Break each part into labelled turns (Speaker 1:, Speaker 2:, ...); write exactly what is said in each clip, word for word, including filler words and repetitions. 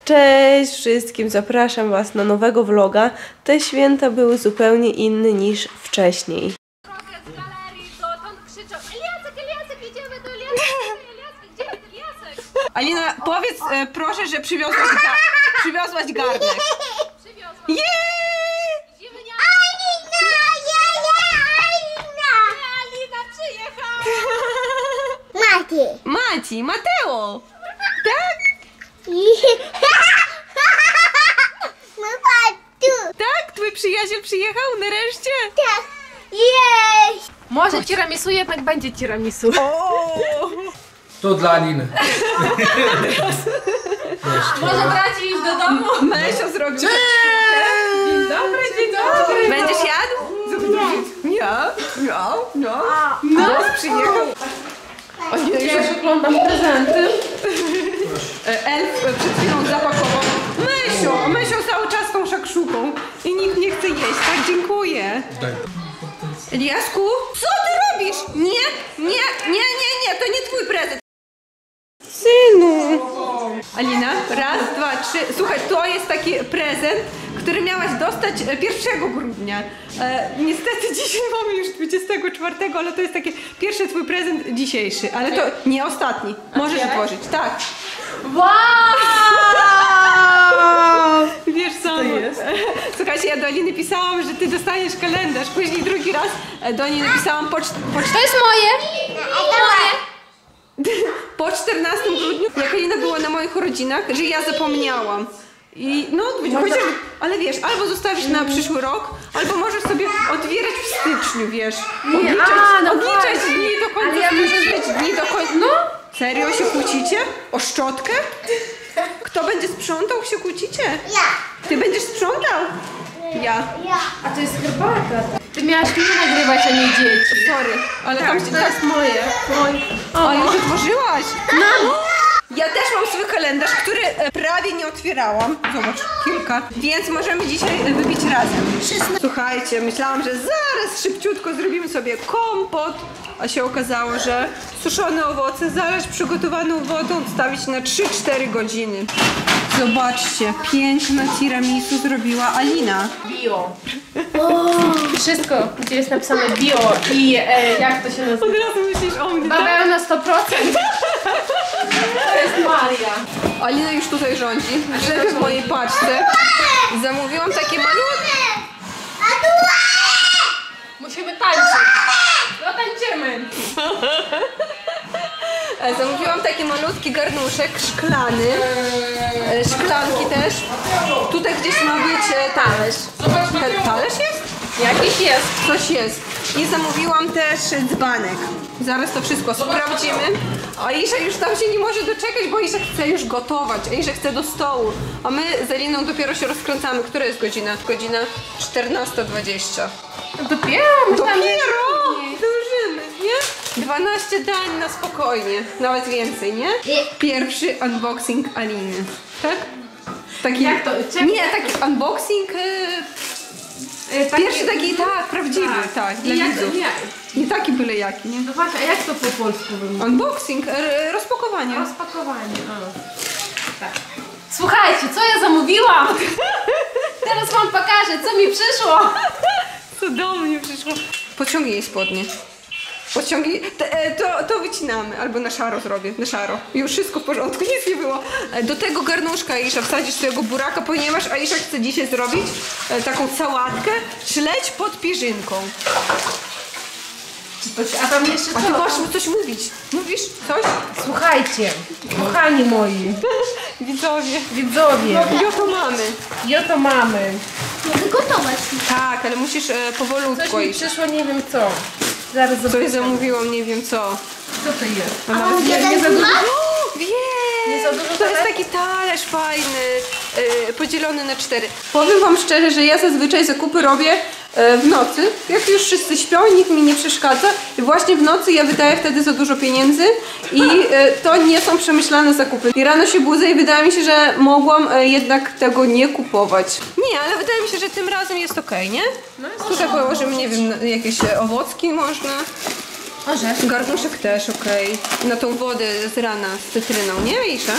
Speaker 1: Cześć wszystkim, zapraszam was na nowego vloga. Te święta były zupełnie inne niż wcześniej.
Speaker 2: Z galerii dotąd krzyczą: Eliasek, Eliasek, idziemy do Eliasek, Eliasek, gdzie jest Eliasek?
Speaker 3: Alina, powiedz e, proszę, że przywiozłaś, ga przywiozłaś garnek.
Speaker 2: Przywiozłam.
Speaker 3: Jeee!
Speaker 2: Idziemy nie... Alina, ja, ja, Alina! Alina przyjechała!
Speaker 4: Mati.
Speaker 3: Mati, Mateo! Tak?
Speaker 4: No patrz.
Speaker 3: Tak? Twój przyjaciel przyjechał nareszcie?
Speaker 4: Tak. Jest.
Speaker 2: Może tiramisu jednak będzie tiramisu.
Speaker 3: O!
Speaker 5: To dla Aliny.
Speaker 2: Może brać i iść do domu?
Speaker 3: Mesio zrobił tak.
Speaker 2: Dzień dobry, dzień dobry.
Speaker 3: Będziesz jadł? Ja, ja, ja. No, przyjechał. Alina już
Speaker 2: Ja oglądam prezenty.
Speaker 3: E, Elf e, przed chwilą zapakował. Mysio, Mysio cały czas tą szakszuką i nikt nie chce jeść, tak? Dziękuję. Eliasku, co ty robisz? Nie, nie, nie, nie, nie, to nie twój prezent. Synu. Alina, raz, dwa, trzy. Słuchaj, to jest taki prezent, który miałaś dostać pierwszego grudnia. E, niestety dzisiaj mamy już dwudziestego czwartego, ale to jest taki pierwszy twój prezent dzisiejszy, ale to nie ostatni. Możesz otworzyć, tak.
Speaker 2: Wow!
Speaker 3: Wiesz co? Słuchajcie, ja do Aliny pisałam, że ty dostaniesz kalendarz. Później drugi raz do niej napisałam po, po,
Speaker 2: To jest moje. Moje.
Speaker 3: po czternastego grudnia, jak Alina była na moich urodzinach, że ja zapomniałam. I no, chociaż, ale wiesz, albo zostawisz na przyszły rok, albo możesz sobie otwierać w styczniu, wiesz. Odliczać,
Speaker 2: a, no
Speaker 3: odliczać
Speaker 2: właśnie.
Speaker 3: dni do końca,
Speaker 2: Ale ja muszę
Speaker 3: odliczać dni do końca. No, serio się kłócicie? O szczotkę? Kto będzie sprzątał, się kłócicie?
Speaker 4: Ja.
Speaker 3: Ty będziesz sprzątał? Ja.
Speaker 4: Ja.
Speaker 2: A to jest herbata. Ty miałaś mnie nagrywać, a nie dzieci.
Speaker 3: Sorry, ale tam się
Speaker 2: To jest moje. Moje.
Speaker 3: O, już otworzyłaś? No. Ja też mam swój kalendarz, który e, prawie nie otwierałam. Zobacz, kilka. Więc możemy dzisiaj e, wypić razem. Słuchajcie, myślałam, że zaraz szybciutko zrobimy sobie kompot, a się okazało, że suszone owoce zalać przygotowaną wodą odstawić na trzy cztery godziny. Zobaczcie, piękne tiramisu zrobiła Alina.
Speaker 2: Bio. Wszystko, gdzie jest napisane bio i e, jak to się nazywa?
Speaker 3: Od razu myślisz o mnie, tak?
Speaker 2: Bawełna sto procent. To jest Maria.
Speaker 3: Alina już tutaj rządzi, żeby w mojej paczce. Zamówiłam takie malutkie.
Speaker 2: Musimy tańczyć. No tańczymy.
Speaker 3: E, Zamówiłam taki malutki garnuszek szklany. E, Szklanki też. Tutaj gdzieś ma być e, talerz. Ta, talerz jest?
Speaker 2: Jakiś jest.
Speaker 3: Coś jest. I zamówiłam też dzbanek. Zaraz to wszystko sprawdzimy. A Isza już tam się nie może doczekać, bo Isza chce już gotować. A Isza chce do stołu. A my z Aliną dopiero się rozkręcamy. Która jest godzina? Godzina czternasta dwadzieścia.
Speaker 2: Dopiero? Myślałam, że
Speaker 3: Dopiero!
Speaker 2: później.
Speaker 3: Zdążymy, nie? dwanaście dań na spokojnie. Nawet więcej, nie? Pierwszy unboxing Aliny. Tak? Taki,
Speaker 2: Jak to? Czekaj.
Speaker 3: nie, taki unboxing... Yy,
Speaker 2: E, takie-
Speaker 3: Pierwszy taki, tak, prawdziwy, tak, tak dla
Speaker 2: I jak,
Speaker 3: widzów.
Speaker 2: nie.
Speaker 3: Nie taki byle jaki, nie?
Speaker 2: No właśnie, a jak to po polsku wygląda?
Speaker 3: Unboxing, r- rozpakowanie.
Speaker 2: Rozpakowanie. O. Tak. Słuchajcie, co ja zamówiłam? Teraz wam pokażę, co mi przyszło.
Speaker 3: Co do mnie przyszło. Podciągnij jej spodnie. Podciągnij, te, e, to, to wycinamy, albo na szaro zrobię, na szaro. Już wszystko w porządku, nic nie było. E, Do tego garnuszka, Aisza, wsadzisz swojego buraka, ponieważ Aisza chce dzisiaj zrobić e, taką sałatkę, śledź pod pierzynką.
Speaker 2: A tam jeszcze
Speaker 3: A ty
Speaker 2: co?
Speaker 3: masz coś mówić. Mówisz coś?
Speaker 2: Słuchajcie, kochani moi,
Speaker 3: Widzowie.
Speaker 2: widzowie,
Speaker 3: I oto mamy.
Speaker 2: i oto mamy.
Speaker 4: Mogę gotować.
Speaker 3: Tak, ale musisz e,
Speaker 2: Coś
Speaker 3: powolutko
Speaker 2: mi
Speaker 3: iść.
Speaker 2: przyszło, nie wiem co. Zaraz
Speaker 3: Coś
Speaker 2: zobaczę.
Speaker 3: zamówiłam, nie wiem co.
Speaker 2: Co to jest?
Speaker 3: A nawet
Speaker 2: nie, nie za dużo.
Speaker 3: O, wiem!
Speaker 2: Nie za dużo
Speaker 3: To jest
Speaker 2: talerz?
Speaker 3: taki talerz fajny, yy, podzielony na cztery. Powiem wam szczerze, że ja zazwyczaj zakupy robię yy, w nocy, jak już wszyscy śpią i nikt mi nie przeszkadza. I właśnie w nocy ja wydaję wtedy za dużo pieniędzy i yy, to nie są przemyślane zakupy. I rano się budzę i wydaje mi się, że mogłam yy, jednak tego nie kupować. Nie, ale wydaje mi się, że tym razem jest okej, nie?
Speaker 2: No jest
Speaker 3: Tutaj położymy, nie wiem, jakieś e, owocki można.
Speaker 2: Orzeszki.
Speaker 3: Garnuszek też okej. Na tą wodę z rana z cytryną, nie Isza?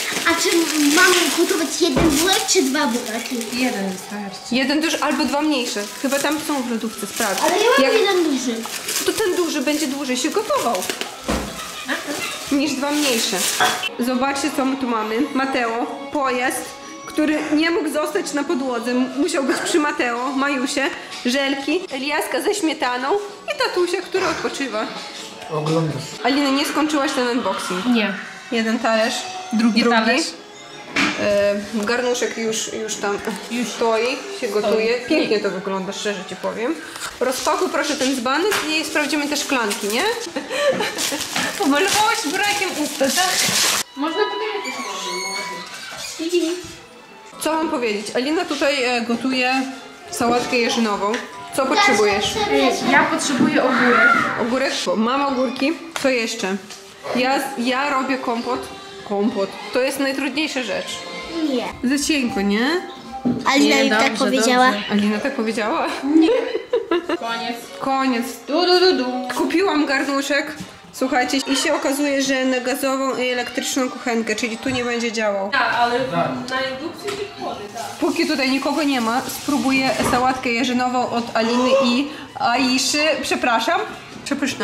Speaker 4: A czy mam gotować jeden bułek, czy dwa bułki?
Speaker 2: Jeden wystarczy.
Speaker 3: Jeden duży albo dwa mniejsze. Chyba tam są w lodówce, sprawdź.
Speaker 4: Ale ja mam
Speaker 3: Jak-
Speaker 4: jeden duży.
Speaker 3: To ten duży będzie dłużej się gotował. Niż dwa mniejsze. Zobaczcie, co my tu mamy. Mateo, pojazd, który nie mógł zostać na podłodze. Musiał być przy Mateo, Majusie, Żelki, Eliaska ze śmietaną i tatusia, który odpoczywa.
Speaker 5: Oglądasz.
Speaker 3: Alina, nie skończyłaś ten unboxing.
Speaker 2: Nie.
Speaker 3: Jeden talerz, drugi,
Speaker 2: Drugi.
Speaker 3: talerz. E, garnuszek już, już tam już stoi, się gotuje. Pięknie to wygląda, szczerze ci powiem. Rozpakuj proszę ten dzbanek i sprawdzimy te szklanki, nie? Pomalowałaś burakiem usta, tak?
Speaker 2: Można powiedzieć, może.
Speaker 3: Co mam powiedzieć? Alina tutaj e, gotuje sałatkę jeżynową. Co potrzebujesz?
Speaker 2: Ja potrzebuję ogórek.
Speaker 3: Ogórek? Mam ogórki. Co jeszcze? Ja, ja robię kompot. Kompot. To jest najtrudniejsza rzecz.
Speaker 4: Nie.
Speaker 3: Za cienko, nie?
Speaker 4: Alina
Speaker 2: Nie,
Speaker 4: mi tak
Speaker 2: dobrze,
Speaker 4: powiedziała.
Speaker 2: dobrze.
Speaker 3: Alina tak powiedziała?
Speaker 2: Koniec.
Speaker 3: Koniec.
Speaker 2: Du, du, du, du.
Speaker 3: Kupiłam garnuszek. Słuchajcie, i się okazuje, że na gazową i elektryczną kuchenkę, czyli tu nie będzie działał.
Speaker 2: Tak, ale na indukcji się wchody, tak.
Speaker 3: Póki tutaj nikogo nie ma, spróbuję sałatkę jeżynową od Aliny i Aiszy. Przepraszam. Przepyszna.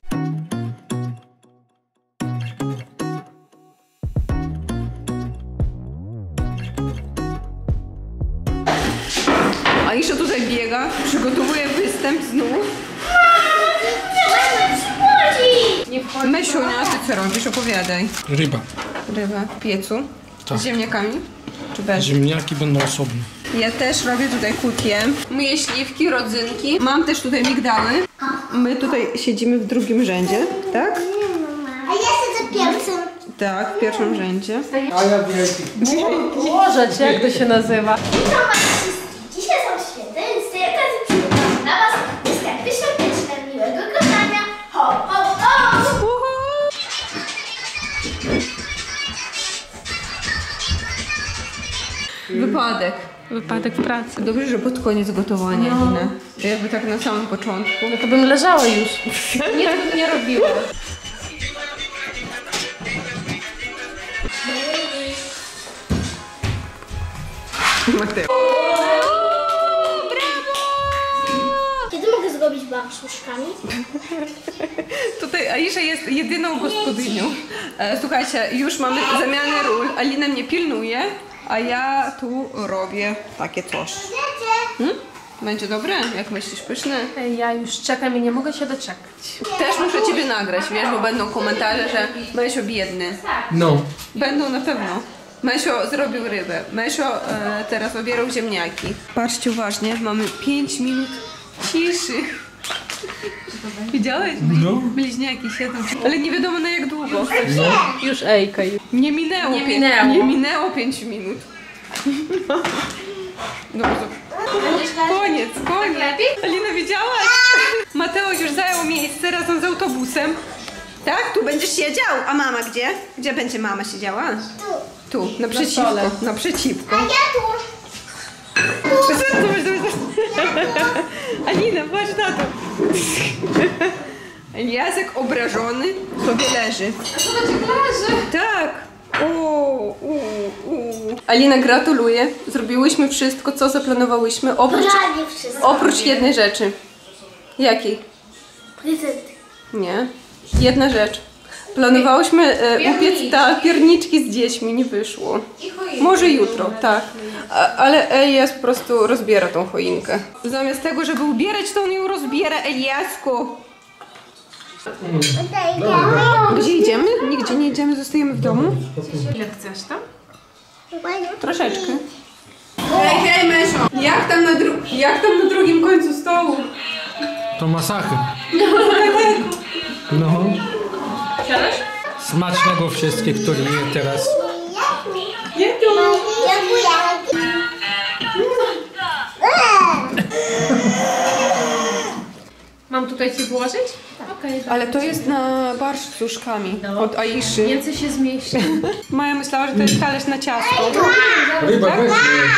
Speaker 3: Aisza tutaj biega, przygotowuje występ znów.
Speaker 2: Nie wchodzi.
Speaker 3: Mysiunia, ty co robisz? Opowiadaj.
Speaker 5: Ryba.
Speaker 3: Rybę w piecu.
Speaker 5: Tak.
Speaker 3: Z ziemniakami? Czy bez?
Speaker 5: Ziemniaki będą osobno.
Speaker 3: Ja też robię tutaj kutię. Myję śliwki, rodzynki. Mam też tutaj migdały. My tutaj siedzimy w drugim rzędzie, tak?
Speaker 4: A ja siedzę pierwszym.
Speaker 3: Tak, w pierwszym rzędzie.
Speaker 5: A ja wielki.
Speaker 2: Ułożeć, jak to się nazywa?
Speaker 4: Witam was wszystkich. Dzisiaj są święte, więc z tej okazji przygotowałam dla was występy świąteczne. Miłego oglądania. Ho, ho, ho!
Speaker 3: Wypadek.
Speaker 2: Wypadek w pracy.
Speaker 3: Dobrze, że pod koniec gotowania,
Speaker 2: No.
Speaker 3: Lina. Jakby tak na samym początku.
Speaker 2: No to bym leżała już. Nic bym nie robiła.
Speaker 3: Mateo.
Speaker 4: Kiedy mogę zrobić barsz z łóżkami?
Speaker 3: Tutaj Aisza jest jedyną gospodynią. E, Słuchajcie, już mamy zamianę ról. Alina mnie pilnuje, a ja tu robię takie coś. Hmm? Będzie dobre? Jak myślisz, pyszne?
Speaker 2: Ej, ja już czekam i nie mogę się doczekać.
Speaker 3: Też muszę ciebie nagrać, wiesz, bo będą komentarze, że Mesio biedny.
Speaker 5: No.
Speaker 3: Będą na pewno. Mesio zrobił rybę. Mesio e, teraz obierał ziemniaki. Patrzcie uważnie, mamy pięć minut ciszy. Widziałeś?
Speaker 5: No.
Speaker 3: Bliźniaki siedzą. Ale nie wiadomo na jak długo.
Speaker 2: Już ejka.
Speaker 3: Nie minęło.
Speaker 2: Nie
Speaker 3: pię-
Speaker 2: minęło.
Speaker 3: Nie minęło pięć minut. Dobrze. Koniec, koniec.
Speaker 2: lepiej?
Speaker 3: Alina, widziałaś? Mateo już zajął miejsce razem z autobusem. Tak? Tu będziesz siedział. A mama gdzie? Gdzie będzie mama siedziała?
Speaker 4: Tu.
Speaker 3: Tu, naprzeciwko.
Speaker 2: stole.
Speaker 3: Naprzeciwko.
Speaker 4: A ja tu.
Speaker 3: Zobacz, zobacz, zobacz. Alina, patrz na to. Eliasek obrażony sobie leży.
Speaker 2: A zobacz, jak leży.
Speaker 3: Tak. O, u, u. Alina, gratuluję. Zrobiłyśmy wszystko, co zaplanowałyśmy, oprócz,
Speaker 4: Prawie wszystko.
Speaker 3: oprócz jednej rzeczy. Jakiej?
Speaker 4: Prezent.
Speaker 3: Nie. Jedna rzecz. Planowałyśmy e, upiec
Speaker 2: Pierniczki.
Speaker 3: ta, pierniczki z dziećmi, nie wyszło.
Speaker 2: I choinkę.
Speaker 3: Może jutro, tak. A, ale Elias po prostu rozbiera tą choinkę. Zamiast tego, żeby ubierać, to on ją rozbiera, Eliasku. Gdzie idziemy? Nigdzie nie idziemy, zostajemy w domu.
Speaker 2: Ile chcesz tam?
Speaker 3: Troszeczkę. Hej, hej, Mesio! Jak tam na, dru- jak tam na drugim końcu stołu?
Speaker 5: To masakra. No.
Speaker 2: Siadasz?
Speaker 5: Smacznego wszystkich, którzy je teraz.
Speaker 2: Mam tutaj ci włożyć? Tak. Okej, okay,
Speaker 3: Ale to jest na barszcz z uszkami od Aiszy.
Speaker 2: więcej się zmieści.
Speaker 3: Maja myślała, że to jest talerz na ciasto.
Speaker 5: Ryba też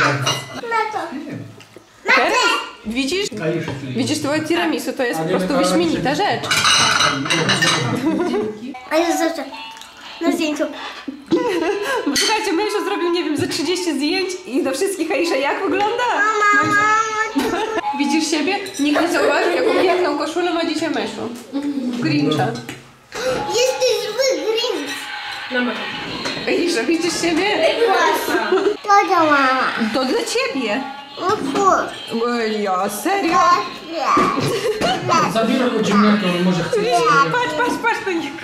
Speaker 3: Teraz? Widzisz? Widzisz, twoje tiramisu to jest po prostu wyśmienita rzecz.
Speaker 4: A ja zawsze na zdjęciu.
Speaker 3: Słuchajcie, Mysio zrobił, nie wiem, ze trzydzieści zdjęć i do wszystkich Aisza jak wygląda? Widzisz siebie? Nikt nie zauważył, jaką piękną koszulę ma dzisiaj Mysio. Grincha.
Speaker 4: Jesteś zły Grinch.
Speaker 2: Dobra.
Speaker 3: Aisza, widzisz siebie?
Speaker 4: To do mama.
Speaker 3: To dla ciebie. Ja, serio?
Speaker 5: Zabieraj go ciemniaka, on może chce.
Speaker 3: Patrz, patrz, patrz, to nie.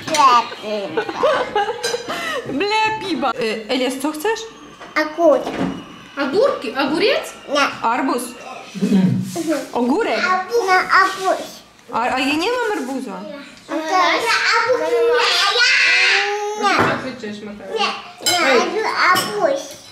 Speaker 3: Blepiba. Elias, co chcesz?
Speaker 4: Akut.
Speaker 2: Огурки? Огурец?
Speaker 4: Nie.
Speaker 3: Arbuz. Ogórek.
Speaker 4: Na apuś.
Speaker 3: A, a ja nie mam arbuza.
Speaker 4: Na apuś.
Speaker 2: Jak krzyczysz, Mateusz?
Speaker 4: Nie. Na apuś.